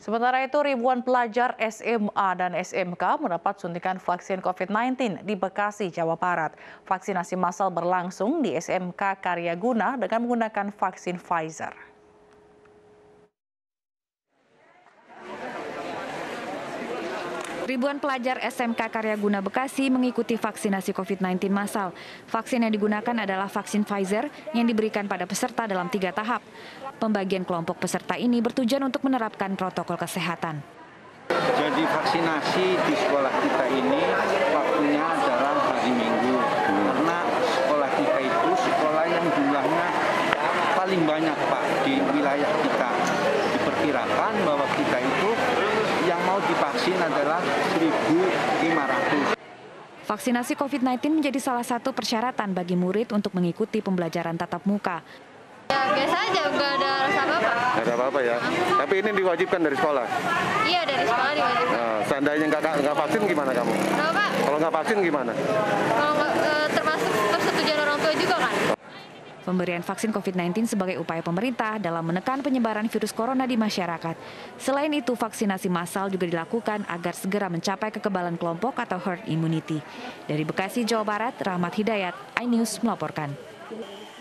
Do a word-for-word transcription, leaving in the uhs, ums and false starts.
Sementara itu, ribuan pelajar S M A dan S M K mendapat suntikan vaksin COVID sembilan belas di Bekasi, Jawa Barat. Vaksinasi massal berlangsung di S M K Karyaguna dengan menggunakan vaksin Pfizer. Ribuan pelajar S M K Karyaguna Bekasi mengikuti vaksinasi COVID sembilan belas massal. Vaksin yang digunakan adalah vaksin Pfizer yang diberikan pada peserta dalam tiga tahap. Pembagian kelompok peserta ini bertujuan untuk menerapkan protokol kesehatan. Jadi vaksinasi di sekolah kita ini waktunya adalah hari Minggu. Karena sekolah kita itu sekolah yang jumlahnya paling banyak, Pak, di wilayah kita. Diperkirakan bahwa kita itu yang mau divaksin adalah seribu lima ratus. Vaksinasi COVID sembilan belas menjadi salah satu persyaratan bagi murid untuk mengikuti pembelajaran tatap muka. Ya, biasa aja, nggak ada rasa apa-apa. Nggak ada apa-apa ya? Hmm. Tapi ini diwajibkan dari sekolah? Iya, dari sekolah diwajibkan. Nah, seandainya nggak, nggak vaksin gimana kamu? Kenapa, Pak? Kalau nggak vaksin gimana? Kalau nggak, eh, termasuk persetujuan orang tua juga kan? Pemberian vaksin COVID sembilan belas sebagai upaya pemerintah dalam menekan penyebaran virus corona di masyarakat. Selain itu, vaksinasi massal juga dilakukan agar segera mencapai kekebalan kelompok atau herd immunity. Dari Bekasi, Jawa Barat, Rahmat Hidayat, iNews melaporkan.